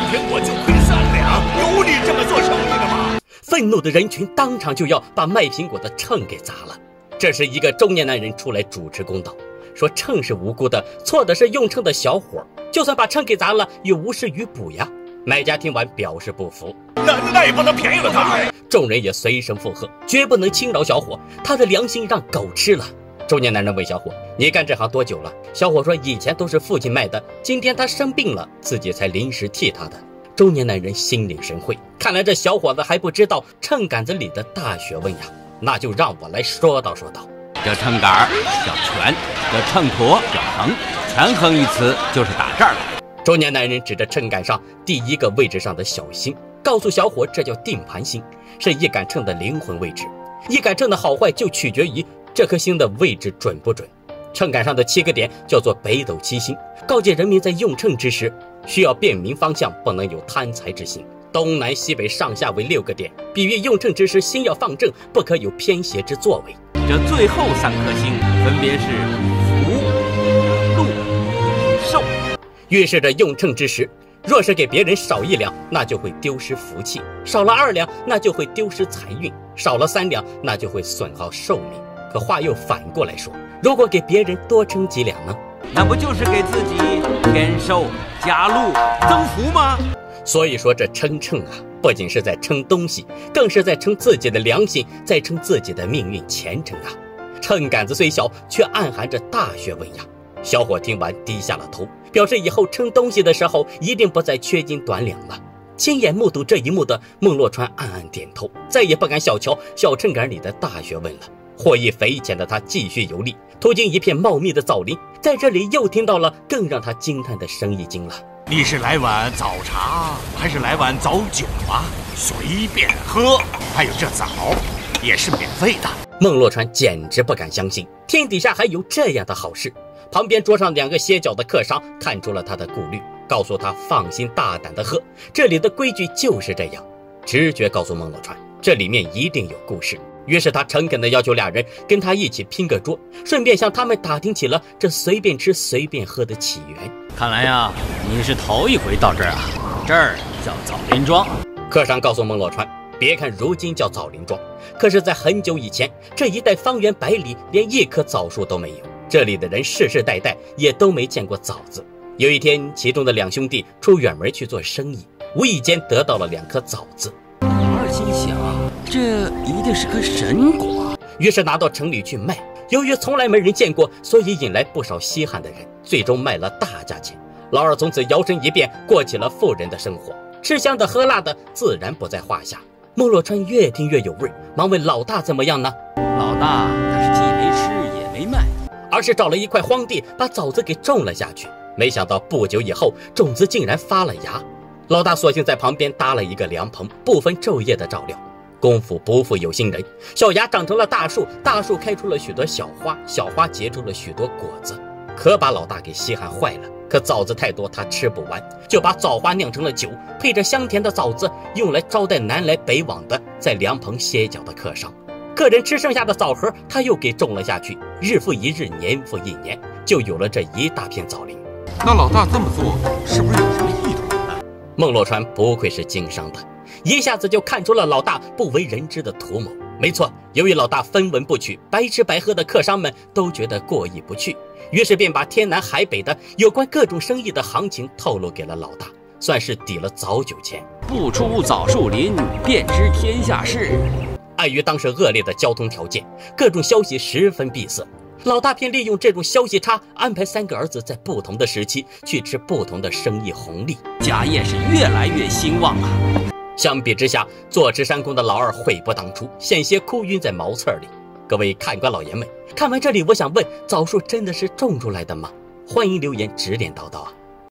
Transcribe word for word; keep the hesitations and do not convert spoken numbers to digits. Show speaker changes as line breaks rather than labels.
天我就会善良，有你这么做生意的吗？
愤怒的人群当场就要把卖苹果的秤给砸了。这时，一个中年男人出来主持公道，说秤是无辜的，错的是用秤的小伙，就算把秤给砸了，也无事于补呀。买家听完表示不服，
那那也不能便宜了他。
众人也随声附和，绝不能轻饶小伙，他的良心让狗吃了。中年男人问小伙：“你干这行多久了？”小伙说：“以前都是父亲卖的，今天他生病了，自己才临时替他的。”中年男人心领神会，看来这小伙子还不知道秤杆子里的大学问呀，那就让我来说道说道。
这秤杆叫权，这秤砣叫横，权衡一词就是打这儿了。
中年男人指着秤杆上第一个位置上的小星，告诉小伙这叫定盘星，是一杆秤的灵魂位置。一杆秤的好坏就取决于这颗星的位置准不准。秤杆上的七个点叫做北斗七星，告诫人民在用秤之时需要辨明方向，不能有贪财之心。东南西北上下为六个点，比喻用秤之时心要放正，不可有偏斜之作为。
这最后三颗星分别是福、禄、寿，
预示着用秤之时，若是给别人少一两，那就会丢失福气；少了二两，那就会丢失财运；少了三两，那就会损耗寿命。可话又反过来说，如果给别人多称几两呢？
那不就是给自己添寿、加禄、增福吗？
所以说这称秤啊，不仅是在称东西，更是在称自己的良心，在称自己的命运前程啊。秤杆子虽小，却暗含着大学问呀。小伙听完低下了头，表示以后称东西的时候一定不再缺斤短两了。亲眼目睹这一幕的孟洛川暗暗点头，再也不敢小瞧小秤杆里的大学问了。获益匪浅的他继续游历，途经一片茂密的枣林，在这里又听到了更让他惊叹的生意经了。
你是来碗早茶还是来碗早酒啊？随便喝，还有这枣也是免费的。
孟洛川简直不敢相信天底下还有这样的好事。旁边桌上两个歇脚的客商看出了他的顾虑，告诉他放心大胆的喝，这里的规矩就是这样。直觉告诉孟洛川，这里面一定有故事。于是他诚恳地要求俩人跟他一起拼个桌，顺便向他们打听起了这随便吃随便喝的起源。
看来呀，你是头一回到这儿啊，这儿叫枣林庄。
客商告诉孟洛川，别看如今叫枣林庄，可是在很久以前，这一带方圆百里连一棵枣树都没有，这里的人世世代代也都没见过枣子。有一天，其中的两兄弟出远门去做生意，无意间得到了两颗枣子。
老二心想，这一定是颗神果，
于是拿到城里去卖。由于从来没人见过，所以引来不少稀罕的人，最终卖了大价钱。老二从此摇身一变，过起了富人的生活，吃香的喝辣的自然不在话下。孟洛川越听越有味，忙问老大怎么样呢？
老大他是既没吃也没卖，
而是找了一块荒地，把枣子给种了下去。没想到不久以后，种子竟然发了芽。老大索性在旁边搭了一个凉棚，不分昼夜的照料。功夫不负有心人，小芽长成了大树，大树开出了许多小花，小花结出了许多果子，可把老大给稀罕坏了。可枣子太多，他吃不完，就把枣花酿成了酒，配着香甜的枣子，用来招待南来北往的在凉棚歇脚的客商。客人吃剩下的枣核，他又给种了下去，日复一日，年复一年，就有了这一大片枣林。
那老大这么做，是不是有什么意图呢？
孟洛川不愧是经商的，一下子就看出了老大不为人知的图谋。没错，由于老大分文不取，白吃白喝的客商们都觉得过意不去，于是便把天南海北的有关各种生意的行情透露给了老大，算是抵了早酒钱。
不出枣树林，便知天下事。
碍于当时恶劣的交通条件，各种消息十分闭塞，老大便利用这种消息差，安排三个儿子在不同的时期去吃不同的生意红利，
家业是越来越兴旺啊。
相比之下，坐吃山空的老二悔不当初，险些哭晕在茅厕里。各位看官老爷们，看完这里，我想问，枣树真的是种出来的吗？欢迎留言指点叨叨啊。